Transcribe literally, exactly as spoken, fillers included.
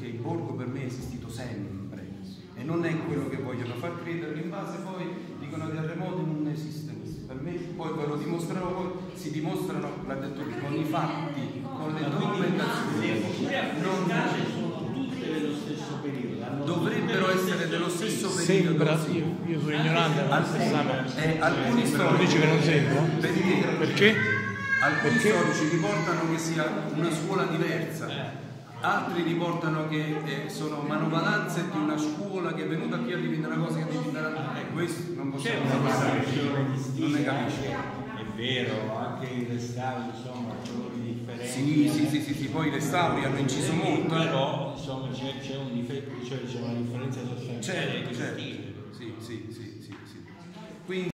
perché il borgo per me è esistito sempre e non è quello che vogliono far credere, in base poi dicono che terremoti non esiste questo. Per me poi ve lo dimostrano, poi si dimostrano, l'ha detto con i fatti, con le documentazioni. Non sono tutte dello stesso periodo. Dovrebbero essere dello stesso periodo. Sembra, sì. io, io sono ignorante, ma eh, alcuni storici dice che non sembra? perché? Perché? Alcuni Perché? storici riportano che sia una scuola diversa, altri riportano che eh, sono manovalanze di una scuola che è venuta qui a diventare una cosa che diventerà. Eh, questo non possiamo sapere, non ne capisco. È vero, anche i restauri sono colori differenti. Sì, sì, sì, sì, sì, poi i restauri hanno inciso molto. Però insomma c'è un difetto, cioè c'è una differenza sostanziale. Certo, certo. Sì, sì, sì, sì, sì. Quindi